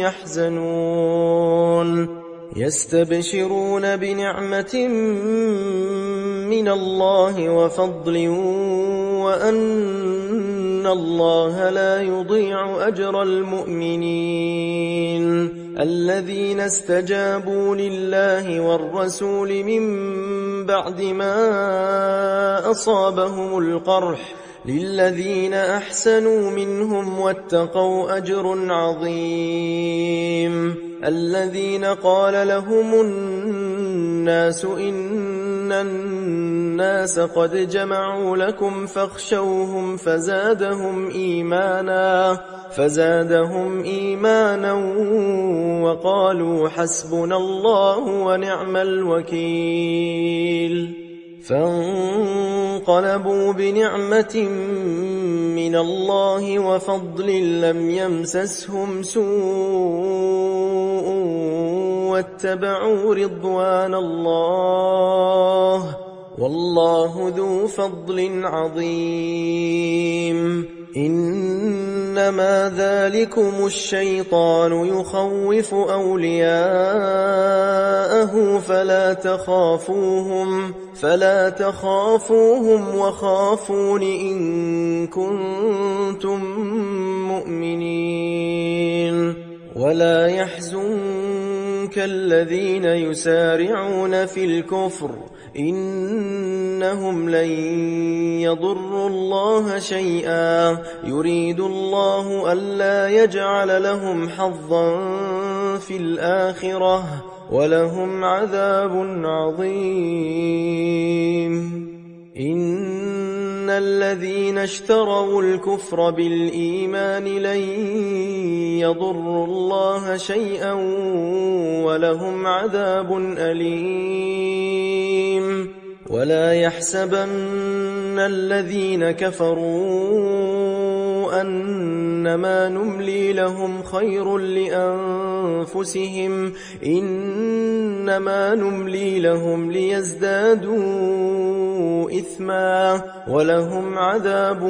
S1: يحزنون يستبشرون بنعمة من الله وفضل وأن إن الله لا يضيع أجر المؤمنين الذين استجابوا لله والرسول من بعد ما أصابهم القرح للذين أحسنوا منهم واتقوا أجر عظيم الذين قال لهم الناس إن الناس قد جمعوا لكم فاخشوهم فزادهم إيمانا فزادهم إيمانا وقالوا حسبنا الله ونعم الوكيل فانقلبوا بنعمة من الله وفضل لم يمسسهم سوء واتبعوا رضوان الله والله ذو فضل عظيم إنما ذلكم الشيطان يخوف أولياءه فلا تخافوهم فلا تخافوهم وخافون إن كنتم مؤمنين ولا يحزنك الذين يسارعون في الكفر إنهم لن يضروا الله شيئا يريد الله ألا يجعل لهم حظا في الآخرة ولهم عذاب عظيم إن الذين اشتروا الكفر بالإيمان لن يضروا الله شيئا ولهم عذاب أليم ولا يحسبن الذين كفروا أنما نملي لهم خير لأنفسهم إنما نملي لهم ليزدادوا إثما ولهم عذاب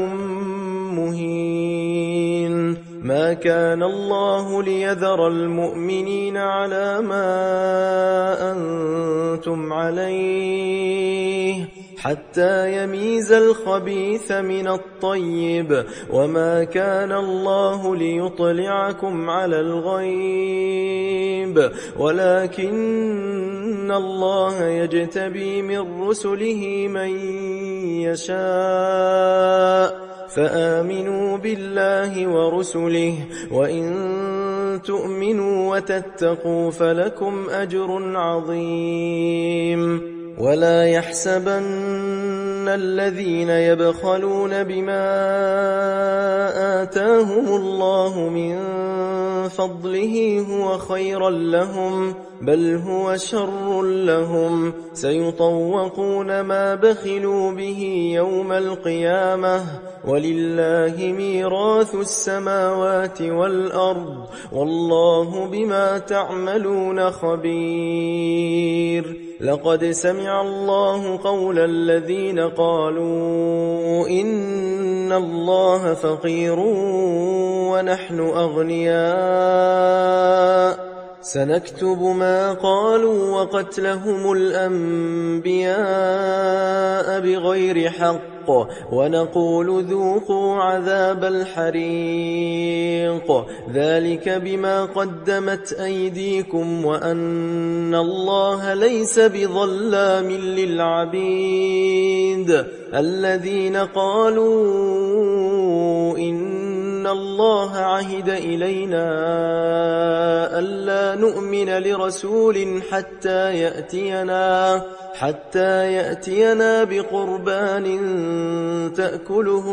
S1: مهين ما كان الله ليذر المؤمنين على ما أنتم عليه حتى يميز الخبيث من الطيب وما كان الله ليطلعكم على الغيب ولكن الله يجتبي من رسله من يشاء فآمنوا بالله ورسله وإن تؤمنوا وتتقوا فلكم أجر عظيم ولا يحسبن الذين يبخلون بما آتاهم الله من فضله هو خيرا لهم بل هو شر لهم سيطوقون ما بخلوا به يوم القيامة ولله ميراث السماوات والأرض والله بما تعملون خبير لقد سمع الله قول الذين قالوا إن الله فقير ونحن أغنياء سنكتب ما قالوا وقتلهم الأنبياء بغير حق ونقول ذوقوا عذاب الحريق ذلك بما قدمت أيديكم وأن الله ليس بظلام للعبيد الذين قالوا إن الله عهد إلينا ألا نؤمن لرسول حتى يأتينا حتى يأتينا بقربان تأكله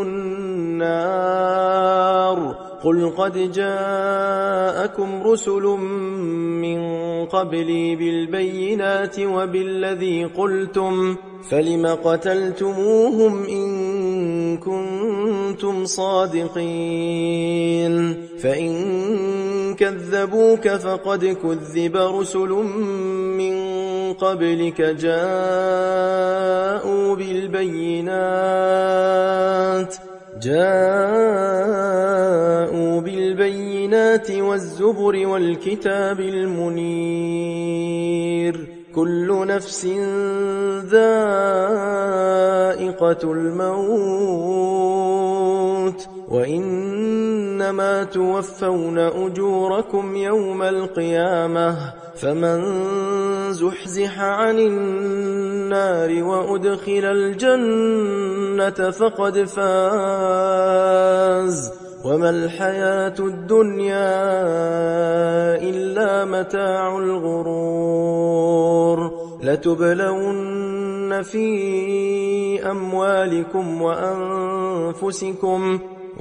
S1: النار قل قد جاءكم رسل من قبلي بالبينات وبالذي قلتم فلم قتلتموهم إن كنتم صادقين فإن كذبوك فقد كذب رسل من قبلك جاءوا بالبينات جاءوا بالبينات والزبر والكتاب المنير كل نفس ذائقة الموت وإنما توفون أجوركم يوم القيامة فمن زحزح عن النار وأدخل الجنة فقد فاز وما الحياة الدنيا إلا متاع الغرور لتبلون في أموالكم وأنفسكم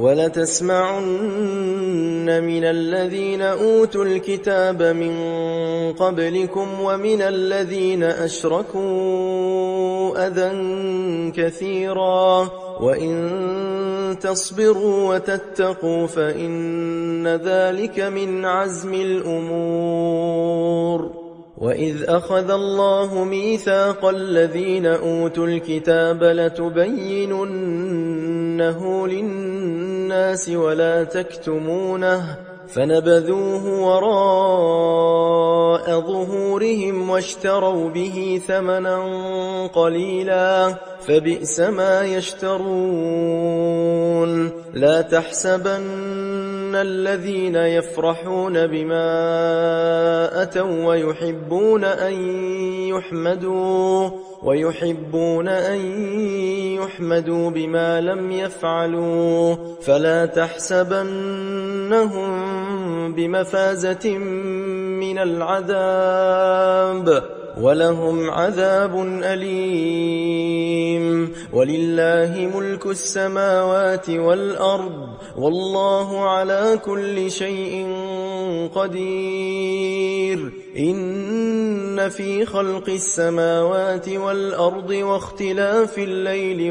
S1: ولتسمعن من الذين أوتوا الكتاب من قبلكم ومن الذين أشركوا أذى كثيرا وإن تصبروا وتتقوا فإن ذلك من عزم الأمور وإذ أخذ الله ميثاق الذين أوتوا الكتاب لتبيننه للناس ولا تكتمونه فنبذوه وراء ظهورهم واشتروا به ثمنا قليلا فبئس ما يشترون لا تحسبن الذين يفرحون بما أتوا ويحبون أن يحمدوا ويحبون أن يحمدوا بما لم يفعلوا فلا تحسبنهم بمفازة من العذاب ولهم عذاب أليم ولله ملك السماوات والأرض والله على كل شيء قدير إن في خلق السماوات والأرض واختلاف الليل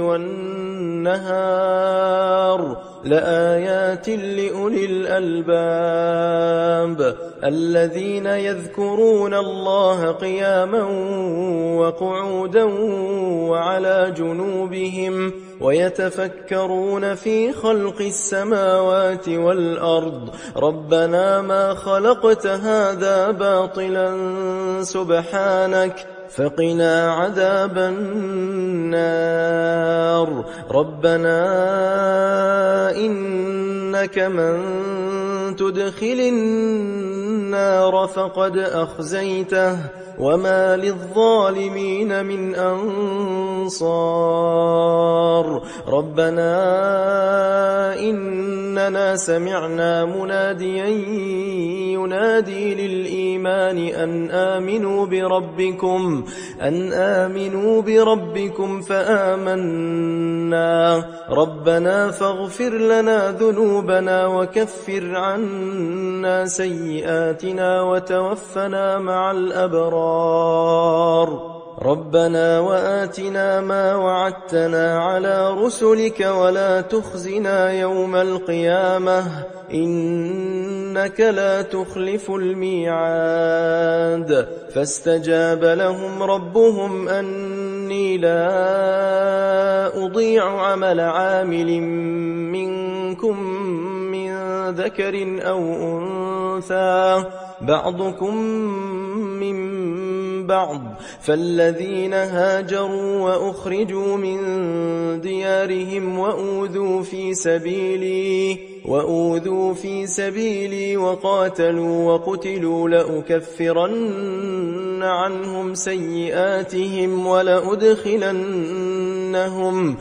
S1: والنهار لآيات لأولي الألباب الذين يذكرون الله قياما وقعودا وعلى جنوبهم ويتفكرون في خلق السماوات والأرض ربنا ما خلقت هذا باطلا سبحانك فقنا عذاب النار ربنا إنك من تدخل النار فقد أخزيته وما للظالمين من أنصار ربنا إننا سمعنا مناديا ينادي للإيمان أن آمنوا بربكم أن آمنوا بربكم فآمنا ربنا فاغفر لنا ذنوبنا وكفر عنا سيئاتنا وتوفنا مع الأبرار ربنا وآتنا ما وعدتنا على رسلك ولا تخزنا يوم القيامة إنك لا تخلف الميعاد فاستجاب لهم ربهم أني لا أضيع عمل عامل منكم من ذكر أو أنثى بعضكم من بعض فالذين هاجروا وأخرجوا من ديارهم وأوذوا في سبيلي وأوذوا في سبيلي وقاتلوا وقتلوا لأكفرن عنهم سيئاتهم ولأدخلنهم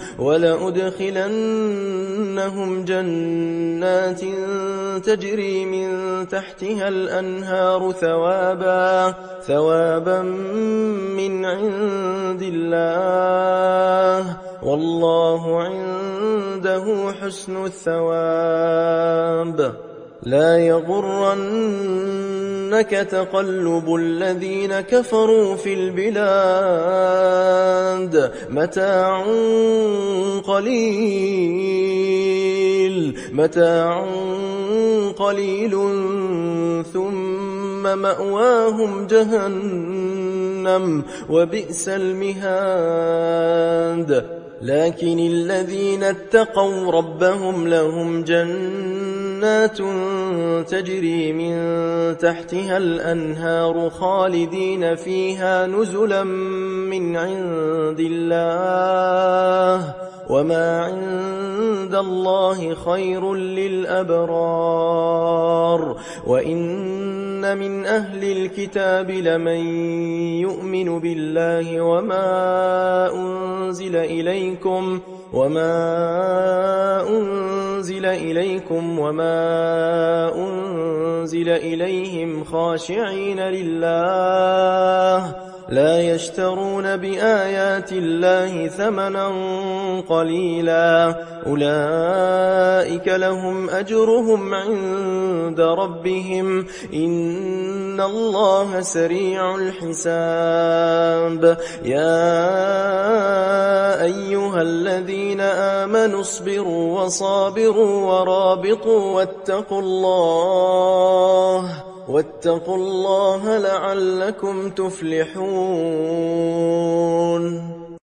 S1: ولأدخلنهم جنات تجري من تحتها الأنهار ثوابا ثوابا من عند الله والله عنده حسن الثواب لا يغرنك تقلب الذين كفروا في البلاد متاع قليل متاع قليل ثم مأواهم جهنم وبئس المهاد لكن الذين اتقوا ربهم لهم جنات تجري من تحتها الأنهار خالدين فيها نزلا من عند الله وما عند الله خير للأبرار وإن من أهل الكتاب لمن يؤمن بالله وما أنزل إليكم وما أنزل إليكم وما أنزل إليهم خاشعين لله لا يشترون بآيات الله ثمنا قليلا أولئك لهم أجرهم عند ربهم إن الله سريع الحساب يا أيها الذين آمنوا اصبروا وصابروا ورابطوا واتقوا الله واتقوا الله لعلكم تفلحون